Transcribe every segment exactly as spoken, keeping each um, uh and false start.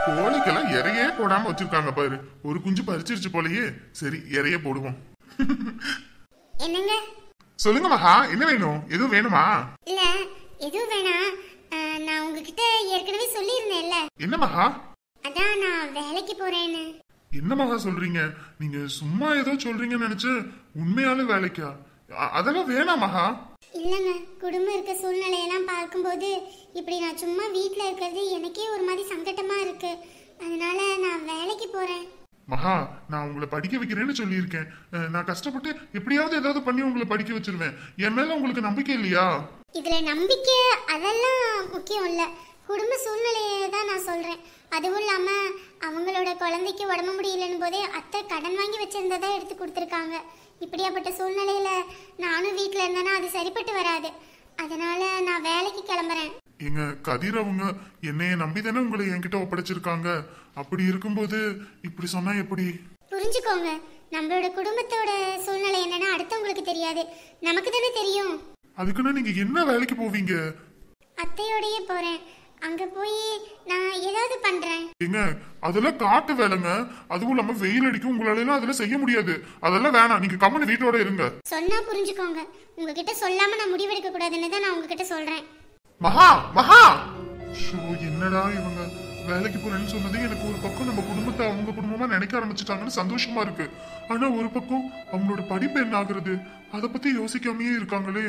கோழிக்கெல்லாம் இறையே போடாம வச்சிருக்காங்க பாரு. ஒரு குஞ்சு பறிச்சிருச்சு போலயே. சரி இறைய போடுவோம். என்னங்க? சொல்லுங்க மகா, என்ன வேணும்? எதுவும் வேணுமா? இல்ல எதுவும் வேணாம். நான் உங்ககிட்ட ஏற்கனவே சொல்லியிருந்தேன்ல. என்ன மகா? அதான் நான் வேலைக்கு போறேன்னு. என்ன மகா சொல்றீங்க? நீங்க சும்மா ஏதோ சொல்றீங்கன்னு நினைச்சு உண்மையால வேலைக்கா? அதெல்லாம் வேணாம் மகா. இல்லங்க, குடும்பம் இருக்க சூழ்நிலையெல்லாம் பார்க்கும்போது இப்படி நான் சும்மா வீட்டுல இருக்கிறது எனக்கே ஒரு மாதிரி சங்கட்டமா இருக்கு. அதனால நான் வேலைக்கு போறேன். மகா, நான் உங்களை படிக்க வைக்கிறேன்னு சொல்லியிருக்கேன். நான் கஷ்டப்பட்டு எப்படியாவது ஏதாவது பண்ணி உங்களை படிக்க வச்சிருவேன். என் மேல உங்களுக்கு நம்பிக்கை இல்லையா? இதுல நம்பிக்கை அதெல்லாம் முக்கியம் இல்ல, குடும்ப சூழ்நிலையை தான் நான் சொல்றேன். அதுவும் இல்லாம அவங்களோட குழந்தைக்கு உடம்பு முடியலன்னு போதே அத்தை கடன் வாங்கி வச்சிருந்ததை எடுத்து கொடுத்துருக்காங்க. இப்படியாப்பட்ட சூழ்நிலையில நானும் வீட்டுல இருந்தேன்னா அது சரிப்பட்டு வராது. அதனால நான் வேலைக்கு கிளம்புறேன். எங்க கதிர் அவங்க என்னைய நம்பிதானே உங்களை என்கிட்ட ஒப்படைச்சிருக்காங்க. அப்படி இருக்கும்போது இப்படி சொன்னா எப்படி? புரிஞ்சுக்கோங்க, நம்மளோட குடும்பத்தோட சூழ்நிலை என்னன்னா அடுத்தவங்களுக்கு தெரியாது, நமக்கு தானே தெரியும். அதுக்குன்னு நீங்க என்ன வேலைக்கு போவீங்க? அத்தையோடயே போறேன். அங்க போய் நான் ஏதாவது பண்றேன். ஏங்க அதெல்லாம் காட்டு வேலைங்க. அதுவும் இல்லாம வெயில் அடிக்கும், உங்களால அதெல்லாம் செய்ய முடியாது. அதெல்லாம் வேணாம், நீங்க கம்மனு வீட்டோட இருங்க. சொன்னா புரிஞ்சுக்கோங்க. உங்ககிட்ட சொல்லாம நான் முடிவெடுக்க கூடாதுன்னு தான் நான் உங்ககிட்ட சொல்றேன். மகா மகா, என்னடா இவங்க வேலைக்கு போறேன்னு சொன்னது எனக்கு ஒரு பக்கம் நம்ம குடும்பத்தை அவங்க குடும்பமா நினைக்க ஆரம்பிச்சுட்டாங்கன்னு சந்தோஷமா இருக்கு. ஆனா ஒரு பக்கம் அவங்களோட படிப்பு என்ன ஆகுறது அத பத்தி யோசிக்காமயே இருக்காங்களே.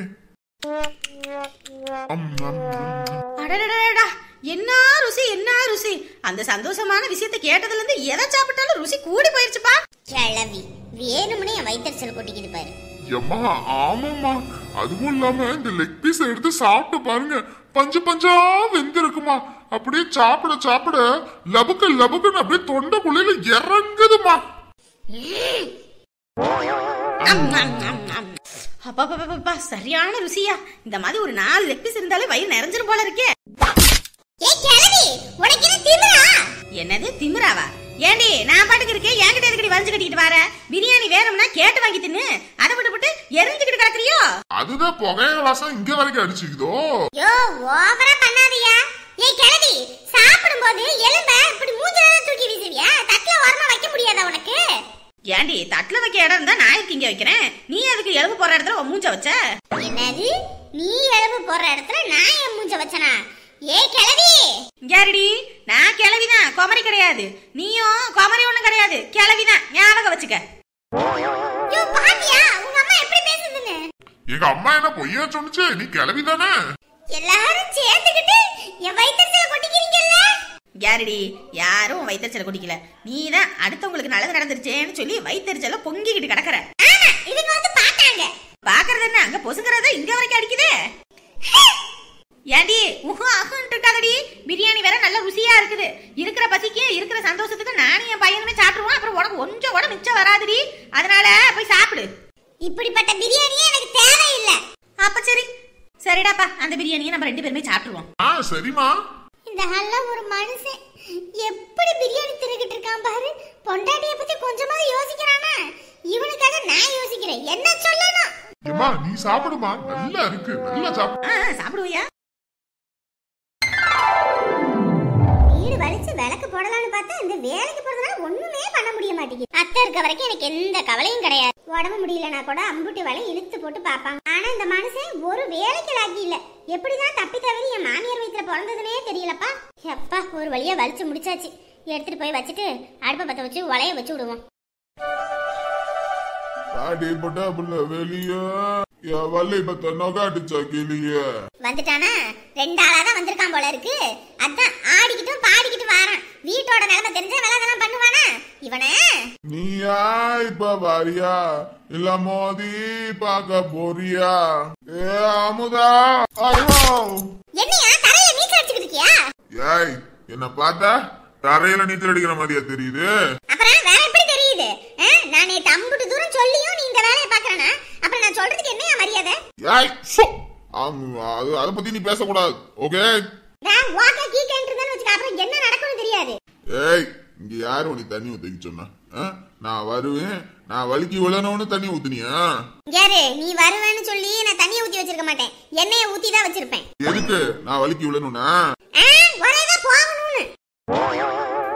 என்ன ருசி என்ன ருசி! அந்த சந்தோஷமான விஷயத்தை கேட்டதுல இருந்து எதை சாப்பிட்டாலும் ருசி கூடி போயிருச்சுப்பா. கிழவி வேணும்னே என் வயிற்றுச்சல் கொட்டிக்குது பாரு. எம்மா ஆமாம்மா, அதுவும் இல்லாம இந்த லெக் பீஸ் எடுத்து சாப்பிட்டு பாருங்க, பஞ்சு பஞ்சா வெந்திருக்குமா. அப்படியே சாப்பிட சாப்பிட லபுக்கு லபுக்குன்னு அப்படியே தொண்டைக்குள்ள இறங்குதுமா. அப்பா சரியான ருசியா! இந்த மாதிரி ஒரு நாலு லெக் பீஸ் இருந்தாலே வயிறு நிறைஞ்சிரும் போல இருக்கே. என்னது திமிராவா? ஏண்டி நான் பாட்டுக்கு இருக்கேன், என்கிட்ட எதுக்கடி வஞ்சு கட்டிட்டு வர? பிரியாணி வேணும்னா கேட்டு வாங்கி தின்னு, அதை விட்டு விட்டு எரிஞ்சுக்கிட்டு கிடக்குறியோ? அதுதான் புகைய வாசம் இங்க வரைக்கும் அடிச்சுக்குதோ. யோ ஓவரா பண்ணாதீயா. ஏய் கிழவி, சாப்பிடும்போது எலும்ப இப்படி மூஞ்சில தூக்கி வீசுவியா? தட்டுல ஓரமா வைக்க முடியாதா உனக்கு? ஏண்டி தட்டுல வைக்க இடம் இருந்தா நான் இங்க வைக்கிறேன், நீ அதுக்கு எலும்பு போற இடத்துல மூஞ்ச வச்ச? என்னது நீ எலும்பு போற இடத்துல நான் என் மூஞ்ச வச்சனா? ஏ கிழவி, யாரடி? நான் கிழவிதான், குமரி கிடையாது. நீயும் குமரி ஒண்ணும் கிடையாது, கிழவிதான், ஞாபகம் வச்சுக்க. யோ பாத்தியா உங்க அம்மா எப்படி பேசுதுன்னு? எங்க அம்மா என்ன பொய்யா சொன்னுச்சு? நீ கிளவி தானே? எல்லாரும் சேர்ந்துக்கிட்டு என் வயிற்றுச்சல கொட்டிக்கிறீங்கல்ல. யாரடி? யாரும் வயிற்றுச்சல கொட்டிக்கல, நீதான் அடுத்தவங்களுக்கு நல்லது நடந்துருச்சேன்னு சொல்லி வயிற்றுச்சல பொங்கிக்கிட்டு கிடக்குற. ஆமா, இவங்க வந்து பாத்தாங்க. பாக்குறது என்ன, அங்க பொசுங்கறத இங்க வரைக்கும் அடிக்குதே. ஏண்டி உஹும் அஹுன்ட்டு இருக்காதடி, பிரியாணி வேற நல்ல ருசியா இருக்குது. இருக்கிற பசிக்கு இருக்கிற சந்தோஷத்துக்கு நானும் என் பையனுமே சாப்பிடுவோம். அப்புறம் உனக்கு கொஞ்சம் கூட மிச்சம் வராதுடி, அதனால போய் சாப்பிடு. இப்படிப்பட்ட பிரியாணியே எனக்கு தேவையில்லை. அப்ப சரி சரிடாப்பா, அந்த பிரியாணியை நம்ம ரெண்டு பேருமே சாப்பிடுவோம். ஆ சரிமா. இந்த ஹல்ல ஒரு மனுஷன் எப்படி பிரியாணி தின்னுகிட்டு இருக்கான் பாரு. பொண்டாட்டியை பத்தி கொஞ்சமாவது யோசிக்கிறானா? இவனுக்காக நான் யோசிக்கிறேன், என்ன சொல்லணும்? ஏமா நீ சாப்பிடுமா, நல்லா இருக்கு, நல்லா சாப்பிடு. சாப்பிடுவியா? வீடு வலிச்சு விளக்கு போடலான்னு பார்த்தா இந்த வேலைக்கு போறதுனால ஒண்ணுமே பண்ண முடிய மாட்டேங்குது. அத்தை இருக்க வரைக்கும் எனக்கு எந்த கவலையும் கிடையாது. உடம்பு முடியலனா கூட அம்புட்டி வேலை இழுத்து போட்டு பாப்பாங்க. ஆனா இந்த மனுஷன் ஒரு வேலைக்கு லாக்கி இல்ல. எப்படிதான் தப்பி தவறி என் மாமியார் வயித்துல பிறந்ததுனே தெரியலப்பா. எப்பா ஒரு வழியா வலிச்சு முடிச்சாச்சு. எடுத்துட்டு போய் வச்சுட்டு அடுப்பை பத்த வச்சு உலைய வச்சு விடுவோம். வந்துட்டானா? ரெண்டு ஆளாதான் வந்திருக்கான் போல இருக்கு. அதான் ஆடிக்கிட்டும் பாடிக்கிட்டு வாரான். வீட்டோட நிலைமை தெரிஞ்ச வேலைதெல்லாம் பண்ணுவானா இவனே? நீயா இப்ப வாரியா இல்ல மோதி பாக்க போறியா? ஏ அமுதா, என்னையா தரையில நீச்சல் அடிச்சுக்கிட்டு இருக்கியா? ஏய் என்ன பார்த்தா தரையில நீச்சல் அடிக்கிற மாதிரியா தெரியுது? அப்புறம் வேற எப்படி தெரியுது? நான் நேத்து அம்புட்டு தூரம் சொல்லியும் நீ இந்த வேலையை பாக்குறனா? அப்புறம் நான் சொல்றதுக்கு என்னையா மரியாதை? ஏய் சோ அத பத்தி நீ பேசக்கூடாது, ஓகே? நான் வாக்க கீக்கன்றதன்னு வச்சுக்க, அப்புறம் என்ன நடக்கும்னு தெரியாது. ஏய் இங்க யாரு உனக்கு தண்ணி ஊத்திக்க சொன்னா? நான் வருவேன், நான் வலிக்கு விழணும்னு தண்ணி ஊத்துனியா? யாரு நீ வருவேன்னு சொல்லி நான் தண்ணியை ஊத்தி வச்சிருக்க மாட்டேன், எண்ணெயை ஊத்தி தான் வச்சிருப்பேன். எதுக்கு? நான் வலிக்கு விழணும்னா? ஒரேதான் போகணும்னு.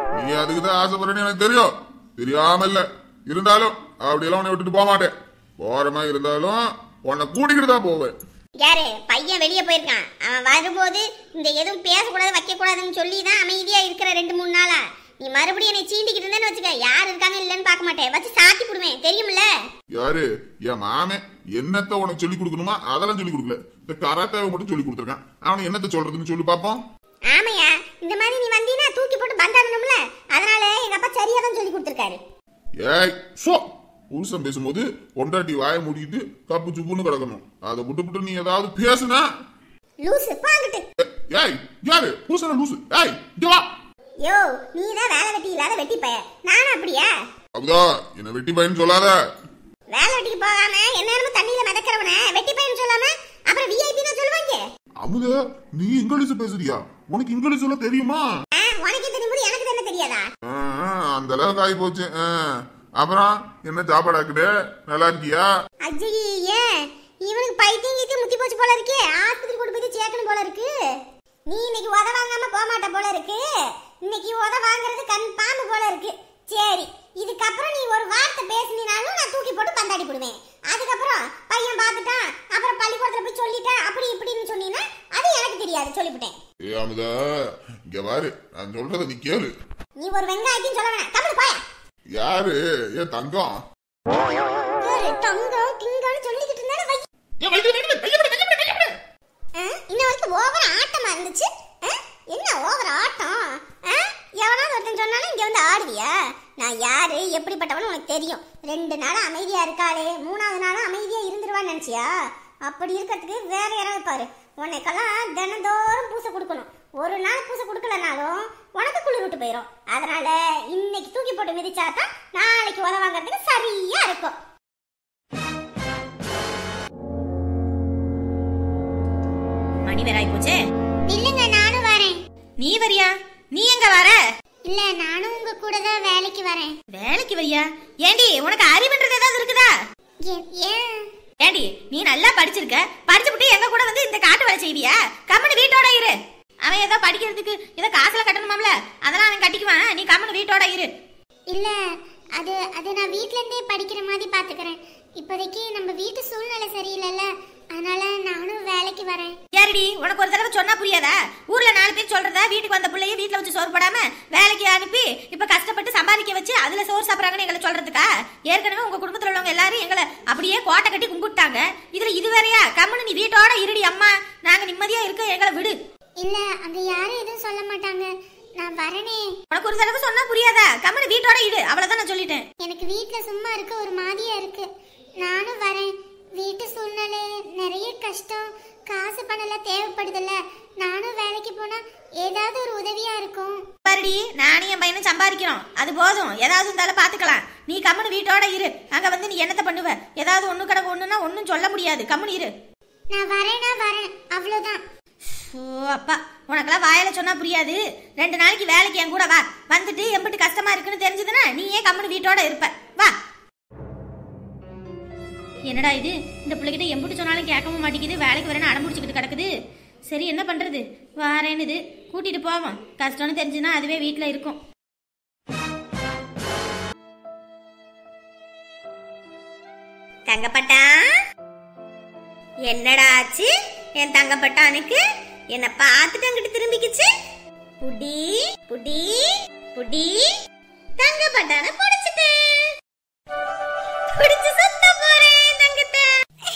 அதுக்குதான் ஆசைப்படுறேன்னு எனக்கு தெரியும், தெரியாம இல்ல. இருந்தாலும் அப்படியெல்லாம் உன்னை விட்டுட்டு போக மாட்டேன். போற மாதிரி இருந்தாலும் உன்னை கூட்டிக்கிட்டு தான் போவேன். யாரு பையன் வெளியே போயிருக்கான், அவன் வரும்போது இந்த எதுவும் பேசக்கூடாது வைக்க கூடாதுன்னு சொல்லி தான் அமைதியா இருக்கிற ரெண்டு மூணு நாளா. நீ மறுபடியும் என்னை சீண்டிக்கிட்டு இருந்தேன்னு வச்சுக்க, யார் இருக்காங்க இல்லன்னு பார்க்க மாட்டேன், வச்சு சாத்தி போடுவேன், தெரியுமில்ல? யாரு என் மாமே என்னத்த உனக்கு சொல்லி கொடுக்கணுமா அதெல்லாம் சொல்லி கொடுக்கல, இந்த கராத்தேவை மட்டும் சொல்லி கொடுத்துருக்கான். அவனை என்னத்த சொல்றதுன்னு சொல்லி பாப்போம். ஆமையா, இந்த மாதிரி நீ வந்தீனா தூக்கி போட்டு பந்தாடணும்ல, அதனால எங்க அப்பா சரியா தான் சொல்லி கொடுத்துருக்காரு. ஏய் சோ, புருஷன் பேசும்போது பொண்டாட்டி வாய மூடிட்டு கப்பு சுப்புன்னு கிடக்கணும். அதை விட்டு விட்டு நீ ஏதாவது பேசுனா லூசு பாங்கிட்டு. ஏய் யாரு புருஷன லூசு? ஏய் இங்க வா. யோ, நீ தான் வேலை வெட்டி இல்லாத வெட்டி பைய, நானும் அப்படியா? அப்படியா என்ன வெட்டி பையன் சொல்லாத. வேலை வெட்டிக்கு போகாம என்ன தண்ணியில மிதக்கிறவன வெட்டி பையன் சொல்லாம அப்புறம் விஐபி தான் சொல்லுவாங்க. அமுதா, நீ இங்கிலீஷ் பேசுறியா? உனக்கு இங்கிலீஷ் எல்லாம் தெரியுமா? உனக்கு தெரியும்போது எனக்கு என்ன தெரியாதா? அந்த அளவுக்கு ஆகி போச்சு. அப்புறம் என்ன சாப்பாடு ஆக்குது? நல்லா இருக்கியா? ஐயே, இவனுக்கு பைத்தியம் கீத்தி முத்தி போச்சு போல இருக்கே, ஆஸ்பத்திரி கொண்டு போய் சேர்க்கணும் போல இருக்கு. நீ இன்னைக்கு உத வாங்காம போக மாட்ட போல இருக்கு, இன்னைக்கு உத வாங்குறது கண் பாம்பு போல இருக்கு. சரி, இதுக்கப்புறம் நீ ஒரு வார்த்தை பேசினாலும் நான் தூக்கி போட்டு பந்தாடி போடுவேன். அதுக்கப்புறம் பையன் பார்த்துட்டான், அப்புறம் பள்ளிக்கூடத்துல போய் சொல்லிட்டான் அப்படி இப்படின்னு சொன்னீங்கன்னா அது எனக்கு தெரியாது, சொல்லிவிட்டேன். ஏ அமுதா, இங்க பாரு, நான் சொல்றத நீ கேளு. நீ ஒரு வெங்காயத்தையும் சொல்ல வேணாம், கம்முனு போயா. யாரு? ஏ தங்கம். தங்கம் திங்கன்னு சொல்லிக்கிட்டு இருந்தானே வை. இன்ன வரைக்கும் ஓவர் ஆட்டமா இருந்துச்சு. என்ன ஓவர் ஆட்டம்? எவனாவது ஒருத்தன் சொன்னாலும் இங்க வந்து ஆடுவியா? நான் யாரு எப்படிப்பட்டவனு உனக்கு தெரியும். ரெண்டு நாள் அமைதியா இருக்காளே, மூணாவது நாளும் அமைதியா இருந்துருவான்னு நினைச்சியா? அப்படி இருக்கிறதுக்கு வேற யாராவது பாரு. உனக்கெல்லாம் தினந்தோறும் பூசை கொடுக்கணும். ஒரு நாள் பூசை கொடுக்கலனாலும் உனக்கு குளிர் விட்டு போயிடும். அதனால இன்னைக்கு தூக்கி போட்டு மிதிச்சாதான் நாளைக்கு உத வாங்கறதுக்கு சரியா இருக்கும். மணி வேற ஆயிப்போச்சே. இல்லங்க, நானும் வரேன். நீ வரியா? நீ எங்க வர? இல்ல, நானும் உங்க கூட தான் வேலைக்கு வரேன். வேலைக்கு வரியா? ஏண்டி உனக்கு அறிவுன்றது ஏதாவது இருக்குதா? ஏன்? ஏண்டி நீ நல்லா படிச்சிருக்க, படிச்சுட்டு எங்க கூட வந்து இந்த காட்டு வேலை செய்வியா? கம்மனு வீட்டோட இரு. அவன் ஏதோ படிக்கிறதுக்கு ஏதோ காசுல கட்டணுமாம்ல, அதெல்லாம் அவன் கட்டிக்குவான். நீ கம்மனு வீட்டோட இரு. இல்ல, அது அது நான் வீட்ல இருந்தே படிக்கிற மாதிரி பாத்துக்கிறேன். இப்போதைக்கு நம்ம வீட்டு சூழ்நிலை சரியில்லைல்ல, அதனால நானும் வேலைக்கு வரேன். யாரடி உனக்கு ஒரு தடவை சொன்னா புரியாதா? ஊர்ல நாலு பேர் சொல்றதா வீட்டுக்கு வந்த பிள்ளைய வீட்டுல வச்சு சோறு போடாம வேலைக்கு அனுப்பி இப்ப கஷ்டப்பட்டு சம்பாதிக்க வச்சு அதுல சோறு சாப்பிடறாங்கன்னு எங்களை சொல்றதுக்கா? ஏற்கனவே உங்க குடும்பத்துல உள்ளவங்க எல்லாரும் எங்களை அப்படியே கோட்டை கட்டி கும்பிட்டாங்க. இதுல இது வேறையா? கம்மனு நீ வீட்டோட இருடி அம்மா, நாங்க நிம்மதியா இருக்க, எங்களை விடு. இல்ல, அங்க யாரும் எதுவும் சொல்ல மாட்டாங்க, நான் வரனே. உனக்கு ஒரு தடவை சொன்னா புரியாதா? கம்மனு வீட்டோட இரு, அவ்வளவுதான் நான் சொல்லிட்டேன். எனக்கு வீட்ல சும்மா இருக்க ஒரு மாதிரியா இருக்கு, நானும் வரேன். வீட்டு சூழ்நிலை நிறைய கஷ்டம், காசு பணம் எல்லாம் தேவைப்படுதுல்ல, நானும் வேலைக்கு போனா ஏதாவது ஒரு உதவியா இருக்கும். பாருடி, நானும் என் பையனும் சம்பாதிக்கிறோம், அது போதும். ஏதாவது இருந்தாலும் பாத்துக்கலாம். நீ கம்மனு வீட்டோட இரு. அங்க வந்து நீ என்னத்த பண்ணுவ? ஏதாவது ஒண்ணு கிடக்கு ஒண்ணுன்னா ஒன்னும் சொல்ல முடியாது. கம்மனு இரு. நான் வரேனா வரேன், அவ்வளவுதான். ஓ அப்பா, உனக்கெல்லாம் வாயில சொன்னா புரியாது. ரெண்டு நாளைக்கு வேலைக்கு என் கூட வா, வந்துட்டு எம்பிட்டு கஷ்டமா இருக்குன்னு தெரிஞ்சதுன்னா நீயே கம்மனு வீட்டோட இருப்ப. வா. என்னடா இது, இந்த பிள்ளைகிட்ட எம்பிட்டு சொன்னாலும் கேட்கவும் மாட்டேங்குது, வேலைக்கு வரேன்னு அடம்பிடிச்சிக்கிட்டு கிடக்குது. சரி என்ன பண்றது, வாரேன்னு இது கூட்டிட்டு போவோம். கஷ்டம்னு தெரிஞ்சுன்னா அதுவே வீட்டுல இருக்கும். தங்கப்பட்டா, என்னடா ஆச்சு என் தங்கப்பட்டானுக்கு? என்ன பார்த்துட்டு அங்கிட்டு திரும்பிக்கிச்சு. புடி புடி புடி, தங்கப்பட்டான புடிச்சிட்டேன். புடிச்சு சுத்த போறேன் தங்கத்தை.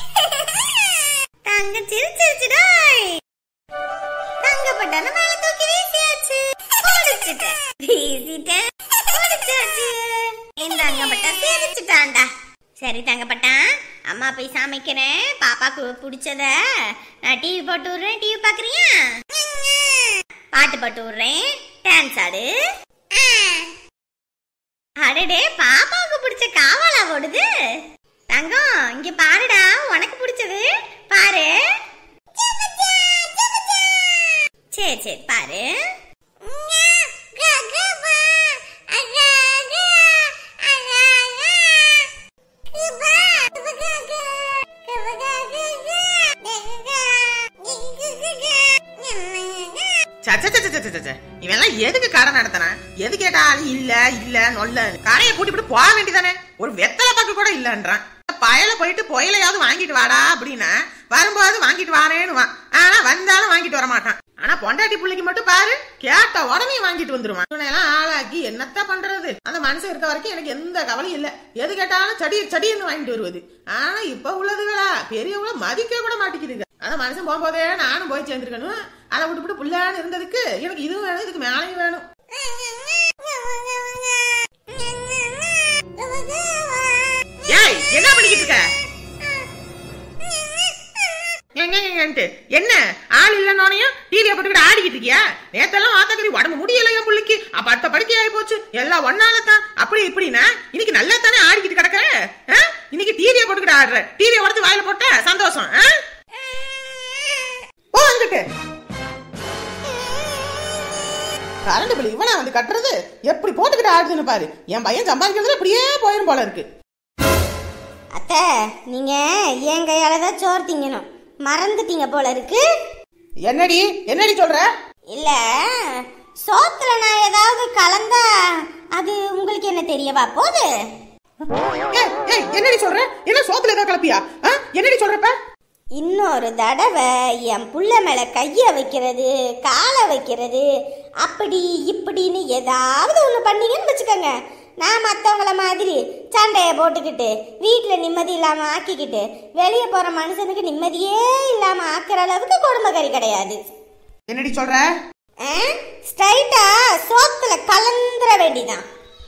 தங்க சிரிச்சிருச்சுடாய். தங்கப்பட்டான மேல தூக்கி வீசியாச்சு. புடிச்சிட்டேன், வீசிட்டேன், புடிச்சாச்சு. என் தங்கப்பட்டா சிரிச்சுட்டான்டா. சரி தங்கப்பட்டா, அம்மா போய் சமைக்கிறேன். பாப்பாக்கு பிடிச்சத நான் டிவி போட்டு விடுறேன். டிவி பாக்குறியா? பாட்டு போட்டு விடுறேன், டான்ஸ் ஆடு. அடடே, பாப்பாவுக்கு பிடிச்ச காவாலா ஓடுது. தங்கம் இங்க பாருடா, உனக்கு பிடிச்சது பாரு. சரி சரி பாரு. இவெல்லாம் எதுக்கு கடை நடத்தினா? எது கேட்டாலும் இல்ல இல்ல நொல்ல கடையை கூட்டிட்டு போக வேண்டியதானே? ஒரு வெத்தலை பாக்கு கூட இல்லன்றான். பயல போயிட்டு புயலையாவது வாங்கிட்டு வாடா அப்படின்னா வரும்போது வாங்கிட்டு வாரேன்னு. ஆனா வந்தாலும் வாங்கிட்டு வர மாட்டான். ஆனா பொண்டாட்டி பிள்ளைக்கு மட்டும் பாரு, கேட்ட உடனே வாங்கிட்டு வந்துருவான். எல்லாம் ஆளாக்கி என்னத்த பண்றது? அந்த மனுஷன் இருக்க வரைக்கும் எனக்கு எந்த கவலையும் இல்ல. எது கேட்டாலும் சடி சடின்னு வாங்கிட்டு வருவது. ஆனா இப்ப உள்ளதுகளா பெரியவங்கள மதிக்க கூட மாட்டேங்குதுங்க. அந்த மனுஷன் போகும்போதே நானும் போய் சேர்ந்துருக்கணும். அதை விட்டுவிட்டு புள்ளான்னு இருந்ததுக்கு எனக்கு இதுவும் வேணும், இதுக்கு மேலையும் வேணும். ஏய், என்ன பண்ணிக்கிட்டு இருக்க? என்ன ஆள் இல்லைன்னோனையும் டிவியை போட்டுக்கிட்டு ஆடிக்கிட்டு இருக்கியா? நேத்தெல்லாம் ஆத்தக்கறி உடம்பு முடியலையா புள்ளிக்கு? அப்ப அடுத்த படுக்கை ஆகி போச்சு. எல்லாம் ஒன்னாலத்தான் அப்படி இப்படின்னா இன்னைக்கு நல்லா தானே ஆடிக்கிட்டு கிடக்க. இன்னைக்கு டிவியை போட்டுக்கிட்டு ஆடுற. டிவியை உடச்சு வாயில போட்ட சந்தோஷம். ஓ அங்கிட்டு கரண்ட் பில் இவனா வந்து கட்டுறது எப்படி போட்டுக்கிட்டு ஆடுதுன்னு பாரு. என் பையன் சம்பாதிக்கிறதுல இப்படியே போயிரும் போல இருக்கு. அத்தை, நீங்க என் கையாலதான் சோறு திங்கணும் மறந்துட்டீங்க போல இருக்கு. என்னடி என்னடி சொல்ற? இல்ல, சோத்துல நான் ஏதாவது கலந்தா அது உங்களுக்கு என்ன தெரியவா போது? என்னடி சொல்ற? என்ன சோத்துல ஏதாவது கலப்பியா? என்னடி சொல்றப்ப? இன்னொரு தடவை என் புள்ள மேல கைய வைக்கிறது, காலை வைக்கிறது, அப்படி இப்படின்னு ஏதாவது ஒண்ணு பண்ணீங்கன்னு வச்சுக்கோங்க, நான் மற்றவங்கள மாதிரி சண்டையை போட்டுக்கிட்டு வீட்டில் நிம்மதி இல்லாமல் ஆக்கிக்கிட்டு வெளியே போகிற மனுஷனுக்கு நிம்மதியே இல்லாமல் ஆக்குற அளவுக்கு கொடுமைக்கறி கிடையாது. என்னடி சொல்ற? ஸ்ட்ரைட்டா சோத்துல கலந்துர வேண்டிதான்.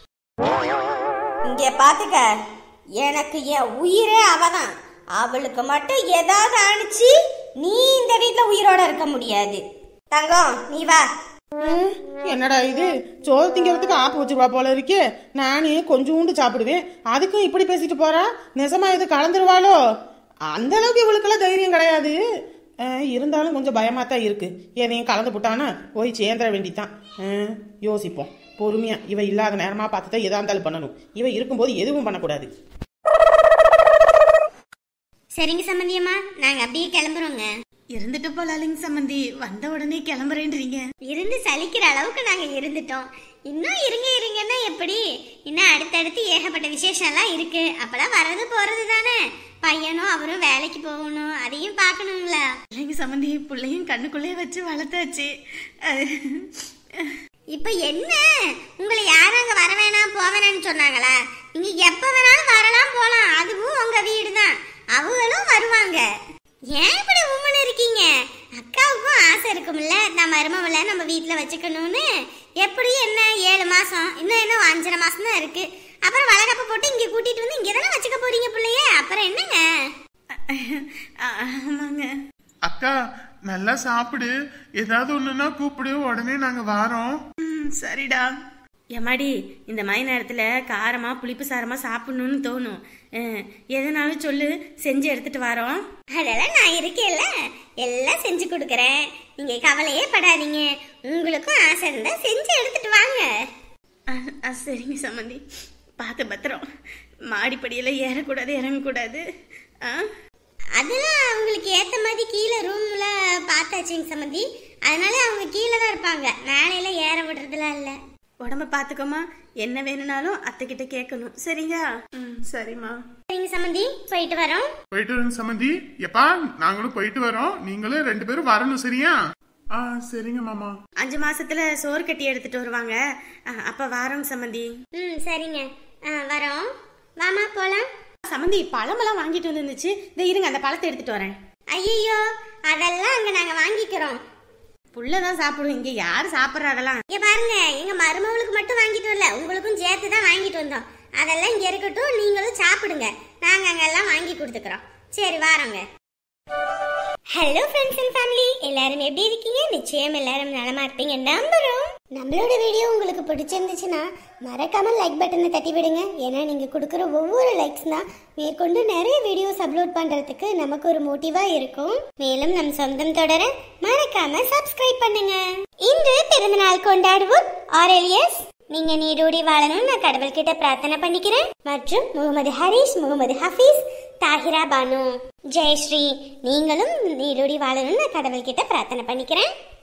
இங்க பாத்துக்க, எனக்கு என் உயிரே அவதான். அவளுக்கு மட்டும் ஏதாவது ஆணிச்சு நீ இந்த வீட்டுல உயிரோட இருக்க முடியாது. தங்கம், நீ வா. என்னடா இது, சோறு திங்கிறதுக்கு ஆப்பு வச்சிருவா போல இருக்கே. நானே கொஞ்சோண்டு சாப்பிடுவேன், அதுக்கும் இப்படி பேசிட்டு போறா. நெசமா இது கலந்துருவாளோ? அந்த அளவுக்கு இவளுக்கெல்லாம் தைரியம் கிடையாது. இருந்தாலும் கொஞ்சம் பயமா தான் இருக்கு. எதையும் கலந்து போட்டானா போய் சேர்ந்துட வேண்டித்தான். யோசிப்போம் பொறுமையா. இவ இல்லாத நேரமா பார்த்துதான் எதா இருந்தாலும் பண்ணணும். இவ இருக்கும்போது எதுவும் பண்ணக்கூடாது. சரிங்க சம்பந்தியம்மா, நாங்க அப்படியே கிளம்புறோங்க. இருந்துட்டு போலாலிங்க சம்பந்தி, வந்த உடனே கிளம்புறேன்றீங்க. இருந்து சலிக்கிற அளவுக்கு நாங்க இருந்துட்டோம். இன்னும் இருங்க இருங்கன்னா எப்படி? இன்னும் அடுத்தடுத்து ஏகப்பட்ட விசேஷம் எல்லாம் இருக்கு. அப்பெல்லாம் வர்றது போறது தானே. பையனும் அவரும் வேலைக்கு போகணும், அதையும் பார்க்கணுங்களா? இல்லைங்க சம்பந்தி, பிள்ளையும் கண்ணுக்குள்ளே வச்சு வளர்த்தாச்சு. இப்ப என்ன, உங்களை யாரும் அங்க வர வேணாம் போவேனான்னு சொன்னாங்களா? நீங்க எப்ப வேணாலும் வரலாம் போலாம், அதுவும் உங்க வீடு தான். அவங்களும் வருவாங்க. ஏன் இப்படி உம்மன் இருக்கீங்க? அக்காவுக்கும் ஆசை இருக்கும்ல, நம்ம மருமவளை நம்ம வீட்டுல வச்சுக்கணும்னு. எப்படி என்ன ஏழு மாசம், இன்னும் என்ன அஞ்சரை மாசம் தான் இருக்கு. அப்புறம் வளகப்ப போட்டு இங்க கூட்டிட்டு வந்து இங்க தானே வச்சுக்க போறீங்க பிள்ளைய. அப்புறம் என்னங்க? ஆமாங்க. அக்கா, நல்லா சாப்பிடு. ஏதாவது ஒண்ணுன்னா கூப்பிடு, உடனே நாங்க வாரோம். சரிடா. எம்மாடி, இந்த மாதிரி நேரத்துல காரமா புளிப்பு சாரமா சாப்பிடணும்னு தோணும். எதனாலும் சொல்லு, செஞ்சு எடுத்துட்டு வரோம். அதெல்லாம் நான் இருக்கேன்ல, எல்லாம் செஞ்சு கொடுக்கறேன். நீங்க கவலையே படாதீங்க. உங்களுக்கும் ஆசை இருந்தா செஞ்சு எடுத்துட்டு வாங்க. சரிங்க சம்பந்தி, பார்த்து பத்திரம். மாடிப்படியில ஏறக்கூடாது, இறங்கக்கூடாது. அதெல்லாம் அவங்களுக்கு ஏத்த மாதிரி கீழே ரூம்ல பார்த்தாச்சுங்க சம்பந்தி. அதனால அவங்க கீழே தான் இருப்பாங்க, மேலையில ஏற விடுறதுலாம் இல்ல. உடம்ப பாத்துக்கோமா, என்ன வேணும்னாலும் அத்தை கிட்ட கேட்கணும். சரிங்க? சரிம்மா. சரிங்க சம்பந்தி, போயிட்டு வரோம். போயிட்டு வரோம் சம்பந்தி. எப்பா, நாங்களும் போயிட்டு வரோம். நீங்களும் ரெண்டு பேரும் வரணும், சரியா? ஆ, சரிங்க மாமா. அஞ்சு மாசத்துல சோறு கட்டி எடுத்துட்டு வருவாங்க, அப்ப வாரோம் சம்பந்தி. ம், சரிங்க, வரோம். மாமா போலாம். சம்பந்தி, பழமெல்லாம் வாங்கிட்டு வந்துருந்துச்சு. இந்த இருங்க, அந்த பழத்தை எடுத்துட்டு வரேன். ஐயோ, அதெல்லாம் அங்க நாங்க வாங்கிக்கிறோம். புள்ளதான் சாப்பிடுவோம், இங்க யாரு சாப்பிடுறா? அதெல்லாம் இங்க பாருங்க, எங்க மருமகளுக்கு மட்டும் வாங்கிட்டு வரல, உங்களுக்கும் சேர்த்து தான் வாங்கிட்டு வந்தோம். அதெல்லாம் இங்க இருக்கட்டும், நீங்களும் சாப்பிடுங்க. நாங்க அங்கெல்லாம் வாங்கி கொடுத்துக்கிறோம். சரி, வாரோங்க. ஹலோ ஃப்ரெண்ட்ஸ் அண்ட் ஃபேமிலி, எல்லாரும் எப்படி இருக்கீங்க? நிச்சயம் எல்லாரும் நலமா இருப்பீங்க நம்புறோம். நம்மளோட வீடியோ உங்களுக்கு பிடிச்சிருந்துச்சுன்னா மறக்காம லைக் பட்டனை தட்டி விடுங்க. ஏன்னா நீங்க கொடுக்குற ஒவ்வொரு லைக்ஸ் தான் மேற்கொண்டு நிறைய வீடியோஸ் அப்லோட் பண்றதுக்கு நமக்கு ஒரு மோட்டிவா இருக்கும். மேலும் நம் சொந்தம் தொடர மறக்காம சப்ஸ்கிரைப் பண்ணுங்க. இன்று பிறந்தநாள் கொண்டாடுவோம் ஆரேலியஸ். நீங்க நீடோடி வாழணும் நான் கடவுள் கிட்ட பிரார்த்தனை பண்ணிக்கிறேன். மற்றும் முகமது ஹரிஷ், முகமது ஹஃபீஸ், தாஹிரா பானு, ஜெயஸ்ரீ, நீங்களும் நீடோடி வாழணும் நான் கடவுள் கிட்ட பிரார்த்தனை பண்ணிக்கிறேன்.